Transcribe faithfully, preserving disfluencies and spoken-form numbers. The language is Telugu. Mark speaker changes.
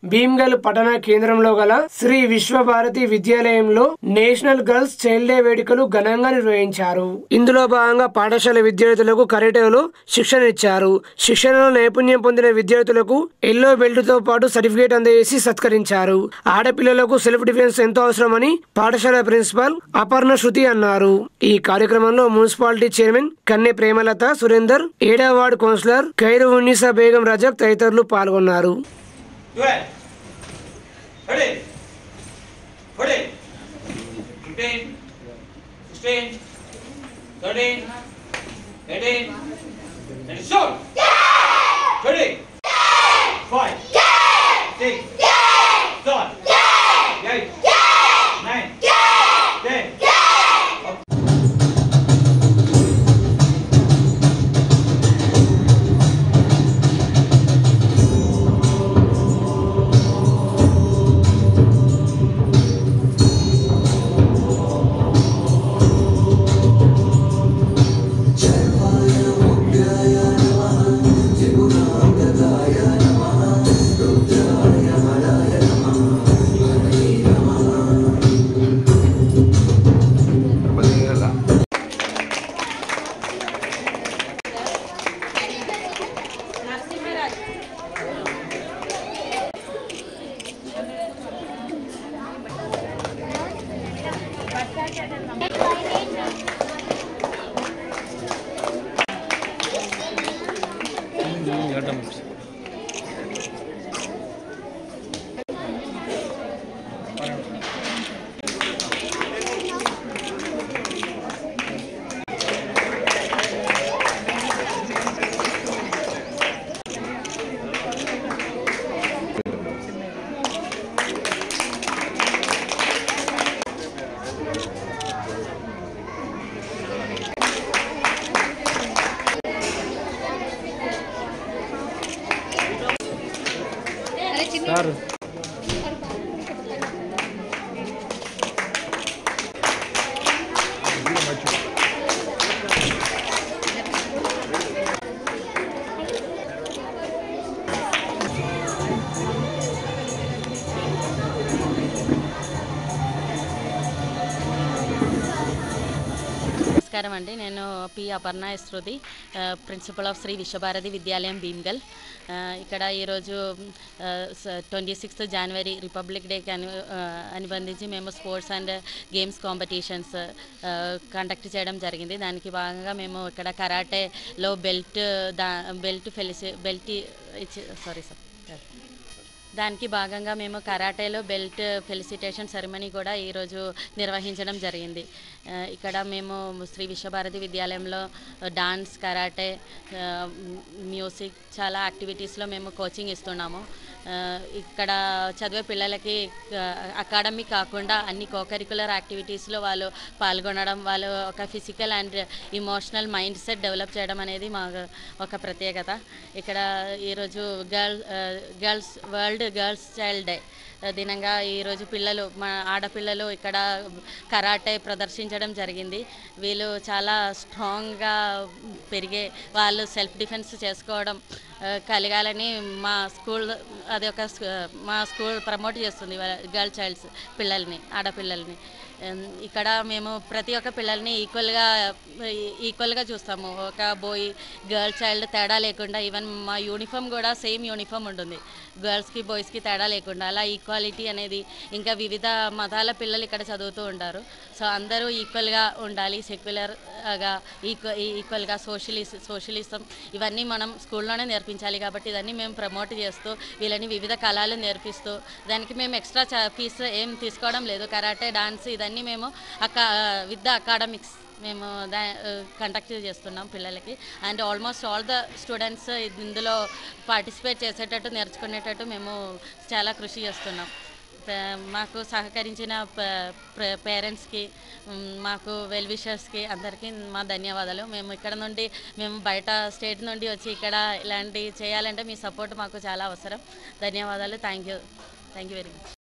Speaker 1: భీమ్గల్ పట్టణ కేంద్రంలో గల శ్రీ విశ్వభారతి విద్యాలయంలో నేషనల్ గర్ల్స్ చైల్డ్ డే వేడుకలు ఘనంగా నిర్వహించారు. ఇందులో భాగంగా పాఠశాల విద్యార్థులకు కరాటేలో శిక్షణ ఇచ్చారు. శిక్షణలో నైపుణ్యం పొందిన విద్యార్థులకు ఎల్లో బెల్ట్ తో పాటు సర్టిఫికేట్ అందజేసి సత్కరించారు. ఆడపిల్లలకు సెల్ఫ్ డిఫెన్స్ ఎంతో అవసరమని పాఠశాల ప్రిన్సిపాల్ అపర్ణ శృతి అన్నారు. ఈ కార్యక్రమంలో మున్సిపాలిటీ చైర్మన్ కన్నె ప్రేమలత సురేందర్, ఏడవ వార్డు కౌన్సిలర్ ఖైరు ఉన్నీసా బేగం రజక్ తదితరులు పాల్గొన్నారు. సార్
Speaker 2: నమస్కారం అండి. నేను P Aparna Shruthi, principal of Shri Vishwabharati Vidyalayam Bhimgal. ఇక్కడ ఈరోజు ట్వంటీ సిక్స్త్ జనవరి రిపబ్లిక్ డేకి అను అనుబంధించి మేము sports and games competitions conduct చేయడం జరిగింది. దానికి భాగంగా మేము ఇక్కడ కరాటేలో బెల్ట్ దా బెల్ట్ ఫెలిసి బెల్ట్ ఇచ్చి సారీ సార్ దానికి భాగంగా మేము కరాటేలో బెల్ట్ ఫెలిసిటేషన్ సెరమనీ కూడా ఈరోజు నిర్వహించడం జరిగింది. ఇక్కడ మేము శ్రీ విశ్వభారతి విద్యాలయంలో డాన్స్, కరాటే, మ్యూజిక్ చాలా యాక్టివిటీస్లో మేము కోచింగ్ ఇస్తున్నాము. ఇక్కడ చదివే పిల్లలకి అకాడమిక్ కాకుండా అన్ని కోకరికులర్ యాక్టివిటీస్లో వాళ్ళు పాల్గొనడం, వాళ్ళు ఒక physical and emotional mindset develop చేయడం అనేది మా ఒక ప్రత్యేకత. ఇక్కడ ఈరోజు girl girls world girls child day దినంగా ఈరోజు పిల్లలు మా ఆడపిల్లలు ఇక్కడ కరాటే ప్రదర్శించడం జరిగింది. వీళ్ళు చాలా స్ట్రాంగ్గా పెరిగే వాళ్ళు సెల్ఫ్ డిఫెన్స్ చేసుకోవడం కలగాలని మా స్కూల్ అది ఒక మా స్కూల్ ప్రమోట్ చేస్తుంది గర్ల్ చైల్డ్స్ పిల్లల్ని, ఆడపిల్లల్ని. ఇక్కడ మేము ప్రతి ఒక్క పిల్లల్ని ఈక్వల్గా ఈక్వల్గా చూస్తాము. ఒక బాయ్ గర్ల్ చైల్డ్ తేడా లేకుండా, ఈవెన్ మా యూనిఫామ్ కూడా సేమ్ యూనిఫామ్ ఉంటుంది, గర్ల్స్కి బాయ్స్కి తేడా లేకుండా. అలా ఈక్వాలిటీ అనేది, ఇంకా వివిధ మతాల పిల్లలు ఇక్కడ చదువుతూ ఉంటారు. సో అందరూ ఈక్వల్గా ఉండాలి, సెక్యులర్గా ఈక్వ ఈక్వల్గా సోషలిస్ సోషలిజం ఇవన్నీ మనం స్కూల్లోనే నేర్పించాలి. కాబట్టి ఇవన్నీ మేము ప్రమోట్ చేస్తూ వీళ్ళని వివిధ కళలు నేర్పిస్తూ, దానికి మేము ఎక్స్ట్రా ఫీజు ఏం తీసుకోవడం లేదు. కరాటే, డాన్స్ ఇదన్నీ మేము అకా విత్ ద అకాడమిక్స్ మేము దా కండక్ట్ చేస్తున్నాం పిల్లలకి. And almost all the students ఇందులో పార్టిసిపేట్ చేసేటట్టు, నేర్చుకునేటట్టు మేము చాలా కృషి చేస్తున్నాం. మాకు సహకరించిన పేరెంట్స్కి, మాకు వెల్ విషర్స్కి అందరికీ మా ధన్యవాదాలు. మేము ఇక్కడ నుండి మేము బయట స్టేట్ నుండి వచ్చి ఇక్కడ ఇలాంటి చేయాలంటే మీ సపోర్ట్ మాకు చాలా అవసరం. ధన్యవాదాలు. Thank you thank you very much.